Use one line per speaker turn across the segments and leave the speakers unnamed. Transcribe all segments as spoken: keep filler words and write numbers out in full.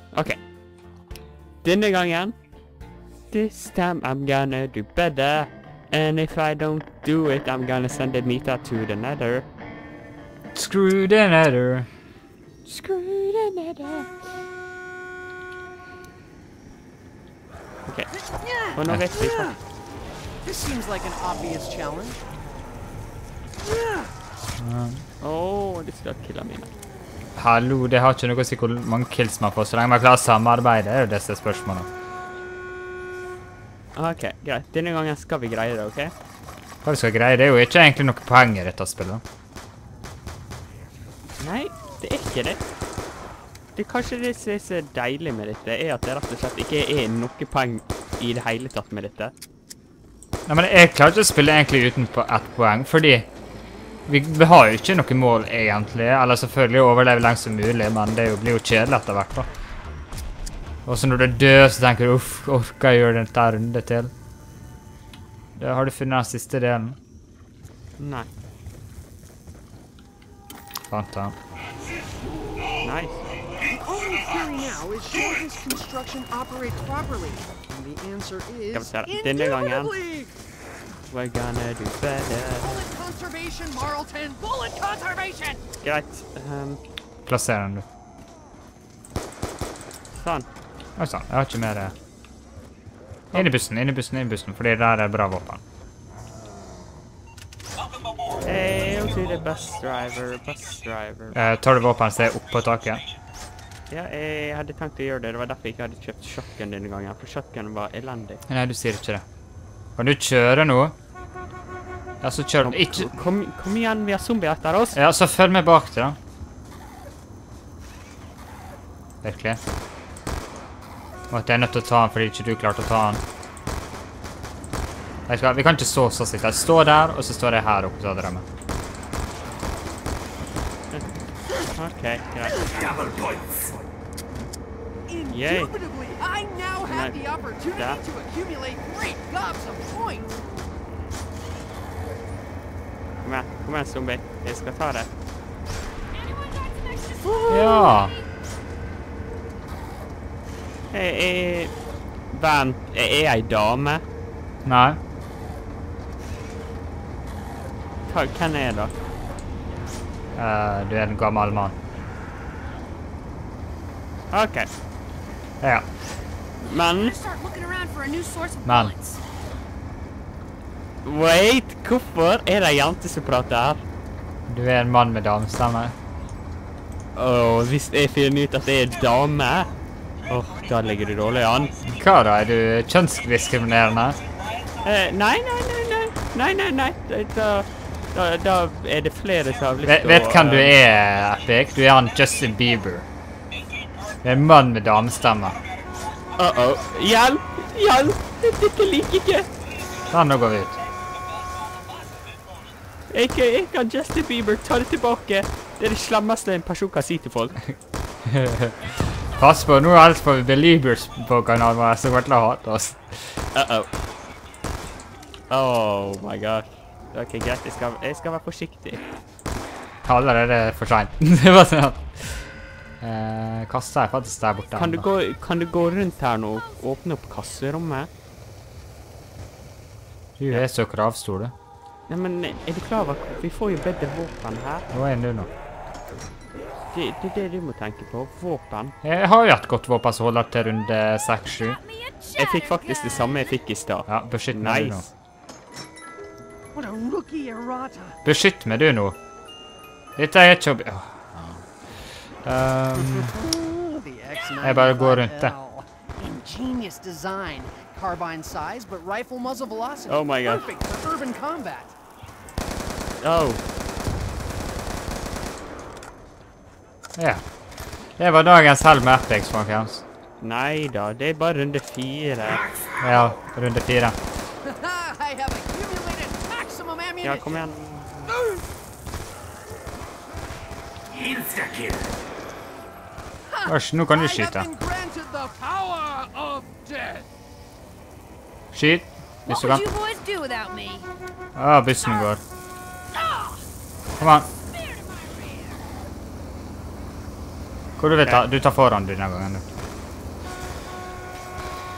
Ok. Denne gangen. This time I'm gonna do better. And if I don't do it, I'm gonna send Anita to the nether.
Screw the nether.
Screw the nether. Ok. Og nå vet vi ikke.
This seems like an obvious challenge.
Åh, det skal kille mine.
Hallo, det har ikke noe å si hvor mange kills man får, så lenge man klarer å samarbeide, er jo disse spørsmålene.
Ok, greit. Denne gangen skal vi greie det, ok?
Hva vi skal greie, det er jo ikke egentlig noe poeng i dette spillet.
Nei, det er ikke det. Det er kanskje det som er så deilig med dette, er at det rett og slett ikke er noe poeng i det hele tatt med dette.
Nei, men jeg klarer ikke å spille egentlig uten på ett poeng, fordi vi, vi har jo ikke noe mål egentlig, eller selvfølgelig å overleve lengst som mulig, men det jo, blir jo kjedelig etter hvert da. Og så når du dør, så tenker du, uff, orker jeg gjøre dette runde til? Da har du funnet den siste delen.
Nei.
Fant den.
Nice.
The only theory now is should this construction operate properly? And the answer is
Skal vi se det. Denne gangen.
indubitably!
We're gonna do better.
Bullet conservation, Marlton! Bullet conservation!
Greit. Um,
Plasser den du.
sånn.
Oi sånn, jeg har ikke mer det. Inn i bussen, inn i bussen, inn i bussen, fordi det der er bra våpen.
Hey, to the bus driver, bus driver.
Eh, tar du våpen som er oppe på taket?
Ja, jeg hadde tenkt å gjøre det. Det var derfor jeg ikke hadde kjøpt shotgun denne gangen, for shotgun var elendig.
Nei, du sier ikke det. Kan du kjøre nå? Ja, så kjør du. Ikke...
Kom, kom igjen, vi har zombier etter oss.
Ja, så følg med bak det da. Virkelig. Og at jeg er nødt til å ta den fordi ikke du klarte å ta den. Vet du hva, vi kan ikke så så sitte. Jeg står der, og så står jeg her oppe, så hadde jeg med.
Ok, greit. Yay.
Indubitably, I now have the opportunity
That.
to accumulate great gobs of points!
Kom igjen, kom igjen, zombie. Jeg skal ta det.
Ja.
Jeg er... Vent, jeg er ei dame.
Nei.
Hva, hvem er det?
Eh, du er en gammel mann.
Ok,
Ja.
men...
Start looking around for a new source of
Man.
bullets.
Wait, hvorfor er det en jente som prater her?
Du er en mann med damestemme.
Åh, hvis jeg finner ut at jeg er dame... Åh, da ligger du dårlig an.
Hva da? Er du kjønnsdiskriminerende?
Eh, nei, nei, nei, nei, nei, nei, nei, da, da, da, da er det flere som har lyst
Vet,
til å...
vet hvem du
eh,
er, Epic? Du er han Justin Bieber. Du er en mann med damestemme.
Uh-oh, hjelp, hjelp, dette liker ikke.
Sånn, nå går vi ut.
Jeg, kan- jeg kan Justin Bieber ta det tilbake. Det er det slemmeste en person kan si til folk.
Pass på, nå er alt for Beliebers på kanalen vår, så kommer til å hate oss.
Uh-oh. Oh my god. Ok, greit, jeg skal, jeg skal være forsiktig.
Allerede for sent. Det var sånn at... Eh, kassa er faktisk der borte.
Kan du, gå, kan du gå rundt her nå og åpne opp kasserommet?
Du er så kravstor, du.
Ja, men er du klar over at vi får jo bedre våpen her?
Hva er du nå?
Det, det er det du må tenke på, våpen.
Jeg har jo et godt våpen som holder til runde seks sju.
Jeg fikk faktisk det samme jeg fikk i stad.
Ja, beskytt meg du nå.
Nice.
What a rookie errata!
Beskytt meg du nå. Dette er ikke... Åh. Um,
The
Jeg bare går rundt det.
Ingenious design. Carbine size, but rifle muzzle velocity.
Oh my god.
Perfect for urban combat.
Oh,
ja. Det var dagens helg med Epic, folkens.
nei da, det er bare runde fire.
Ja, runde fire.
I have accumulated maximum
Ja,
ammunition.
kom igjen.
Ørs, nå kan du
I have
skyte.
been granted the power of death.
Skyt, hvis
What
du
would
kan.
you boys do without me?
Ah, bussen går. Kom an. Hvor du vil ta? Du tar foran denne gangen, du.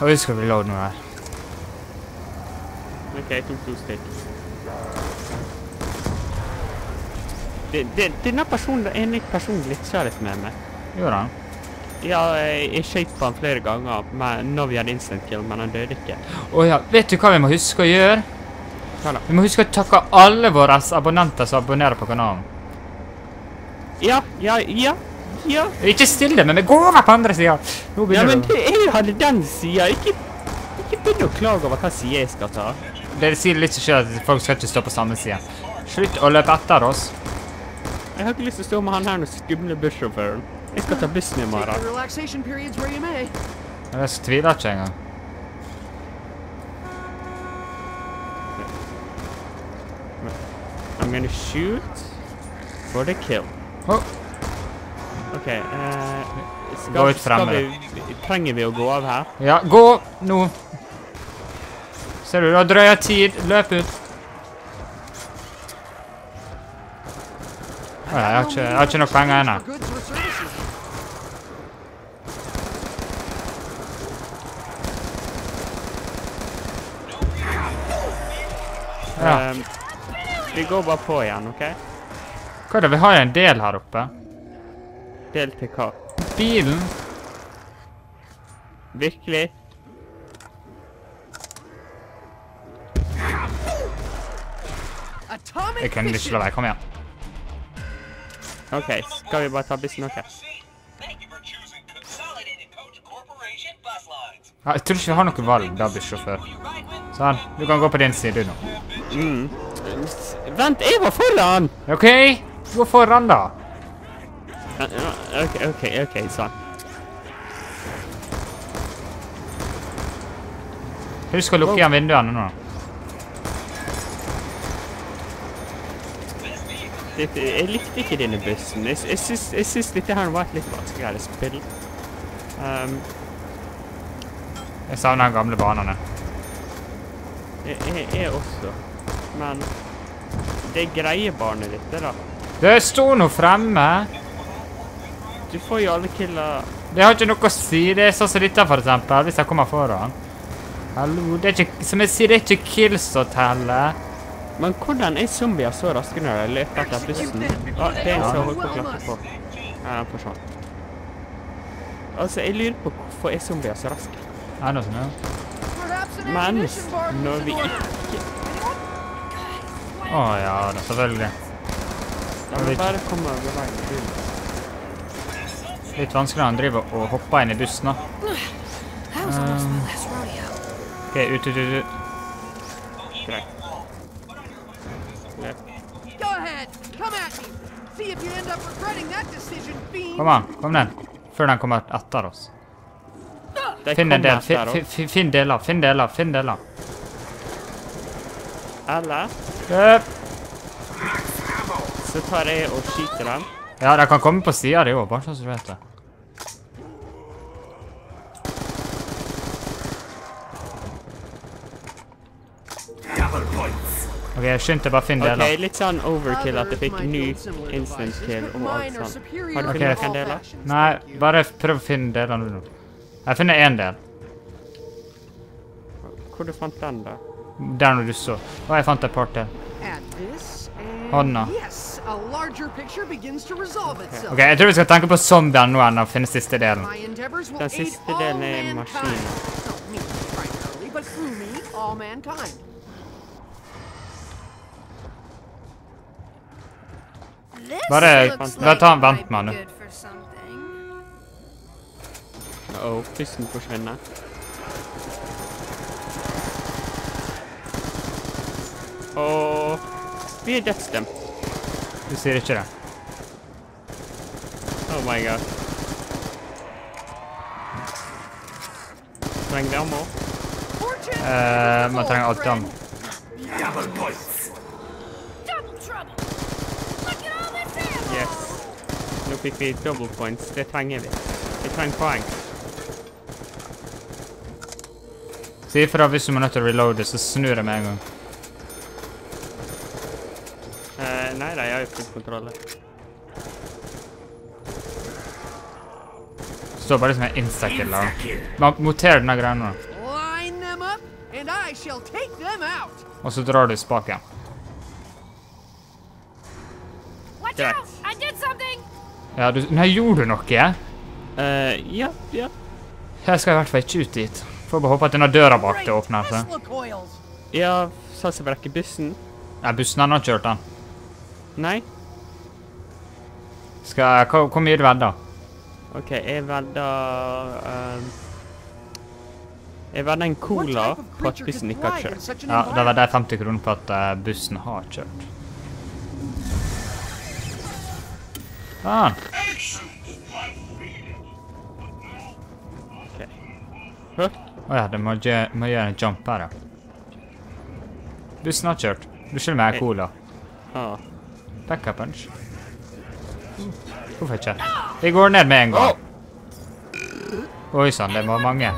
Og vi skal reload noe her.
Ok, jeg tok to stykk. Det, det, denne personen, en person glitcha litt med meg.
Gjorde han?
Ja, jeg, jeg skjøt på han flere ganger med, når vi hadde instant kill, men han døde ikke.
Åja, vet du hva vi må huske å gjøre?
Hva da?
Vi må huske å takke alle våre abonnenter som abonnerer på kanalen.
Ja, ja, ja, ja.
Ikke stille, men vi går over på andre siden. Nå
Ja,
begynner
men
det.
det, jeg hadde den siden. Ikke, ikke begynne å klage over hva siden jeg skal ta.
Det sier litt så skjer at folk skal ikke stå på samme side. Slutt å løpe etter oss.
Jeg har ikke lyst til å stå med han her og skumle bussjåføren. Jeg skal ta bussen i
Take
morgen.
your relaxation periods where you may.
Jeg tviler ikke engang.
I'm gonna shoot for the kill.
Åh,
Ok, eh... Skal,
Gå ut fremme.
skal vi, trenger vi å gå av her?
ja, gå nå. Ser du, du har drøya tid. Løp ut. Åh, jeg har ikke, jeg har ikke nok penger ennå.
For goods or services.
Ja.
Ehm, vi går bare på igjen, ok?
Hva er det? Vi har en del her oppe.
Del til hva?
Bilen.
Virkelig?
Atomic
Jeg kan ikke
fission.
slå deg. Kom igjen.
Ok, skal vi bare ta bussen, ok?
Thank you for choosing Consolidated Coach Corporation bus lines.
Ja, jeg tror ikke vi har noe valg da, bussjåfør.
You ride with
Sånn, du kan gå på din side nå.
Mm. S- Vent, jeg var foran!
Ok, gå foran da.
Ja, ja, Ok, ok, ok, sånn.
Husk å lukke igjen vinduene nå.
Dette, jeg likte ikke denne bussen. Jeg, jeg, syns, jeg syns dette her var et litt vanskeligere spill. Um,
Jeg savner den gamle banene.
jeg, jeg, jeg også. Men det er greie barnet ditt, det da.
Det står noe fremme.
Du får jo alle killer.
Det har ikke noe å si. Det er sånn som dette for eksempel, hvis jeg kommer foran. Hallo, det er ikke, som jeg sier, det er ikke kills å telle.
Men hvordan er zombier så raske når de løper etter bussen? Ah, det er en som holder på å klatre på. Ja, den forsvant. Altså, jeg lurer på hvorfor er zombier så raske.
Er det noe sånn, ja?
Perhaps an
Men
ammunition bar
når
needs
vi
a door.
ikke...
Å ja, da, selvfølgelig.
Ja, men bare komme over veien. du.
Litt vanskelig når han driver og hopper inn i bussen da.
That was almost my last rodeo.
Ok, ut, ut, ut, ut.
Greit. Løp.
Go ahead. Come at me. See if you end up regretting that decision, fiend.
Kom an, kom ned. Før den kommer etter oss.
De
Finn en
kommer
del, fin,
etter
fin,
oss.
fin, finn deler, finn deler, finn deler.
Eller
Løp!
så tar jeg og skyter dem.
Ja, de kan komme på siden de også, bare sånn som du vet det. Ok, skynd deg, bare finn
Ok,
deler.
litt sånn overkill at jeg fikk
Others might
ny
build similar
instant
devices,
kill
but
og
mine
alt
are
sånt.
superior
Har du
Ok.
funnet
in
noen
all
deler?
fashions.
Nei,
Thank you.
bare prøv å finne delene nå. Jeg finner en del.
Hvor du fant den da?
Der når du så. Og jeg fant et par til.
Add this, and
Hånda.
yes, a larger picture begins to resolve itself.
Ok, jeg tror vi skal tenke på zombien nå enn å finne siste delen.
My endeavors will
Den
aid
siste
all
delen er
mankind.
maskinen.
Not me primarily, but through me, all mankind.
This
Bare-
looks
bare
like
ta en
it might
vent med han,
be
du.
good for something.
Åh, bussen forsvinner. Og vi er dødsstemt.
Du sier ikke det.
Oh my god. Trenger vi ammo?
Fortune
Eh,
favors
man
us
trenger
all,
alltid
friend.
ammo.
Double trouble! Look at all this ammo!
Yes. Nå fikk vi double points. Det trenger vi. Vi trenger poeng.
Si ifra hvis du må nødt til å reloade, så snur jeg med en gang.
Eh, nei, nei, jeg har jo full kontroll.
Står bare som en insta-kill da. Man moterer denne greia nå.
and I shall take them out.
Og så drar du spaken.
Watch
Greit.
out! I did something!
Ja, du... Nei, gjorde du noe?
Eh, ja, ja.
Jeg skal i hvert fall ikke ut dit. Får bare håpe at denne døra bak det åpner seg.
Tesla coils.
Ja, sånn som brekker bussen.
Nei, bussen han har kjørt den.
Nei?
Skal... Hvor, hvor mye du vedder?
Ok, jeg vedder... ehm, jeg vedder en cola
What type of
på at
creature
bussen
could
ikke har
thrive in
kjørt.
such an
Ja, da
environment?
vedder jeg femti kroner på at eh, bussen har kjørt. Faen.
Ok. Hå?
Åja, det må, gjø må gjøre en jump her, ja. Bussen har kjørt. Du skylder meg cola.
Ah.
Pekka punch. Hvorfor ikke? Vi går ned med en gang. Oi sann, det var mange.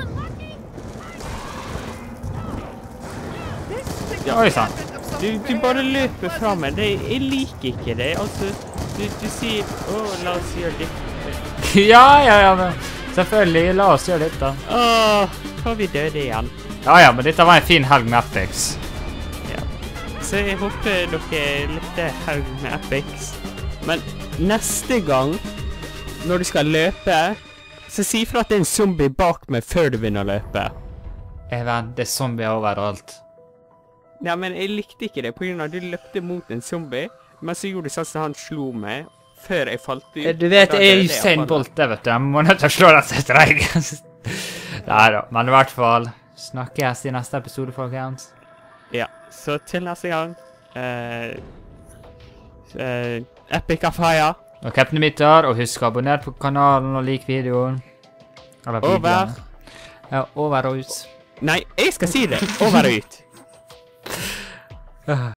Ja,
Oi sann.
Du, du bare løper fra meg. Det, jeg liker ikke det. Altså, du, du sier, åh, la oss gjøre det.
Ja, ja, ja, men selvfølgelig. La oss gjøre dette.
Åh, får vi døde igjen.
Ja, ja, men dette var en fin helg med Epics.
Ja. Så jeg håper dere likte haug med Epics. Men neste gang, når du skal løpe, så si fra at det er en zombie bak meg før du begynner å løpe.
Jeg vet, det er zombier overalt.
Ja, men jeg likte ikke det, på grunn av at du løpte mot en zombie, men så gjorde du sånn som han slo meg, før jeg falt ut.
Du vet,
og da
jeg er
døde
Usain
iallfall.
Bolt, det vet du. Jeg må nødt til å slå deg etter deg. Neida, men i hvert fall, snakkes i neste episode, folkens.
Ja, så til neste gang, eh, eh, Epic of Fire.
Og Captain Mitter, og husk å abonnere på kanalen og like videoen. Eller
Over.
videoene. Ja, over og ut.
Nei, jeg skal si det. Over og ut.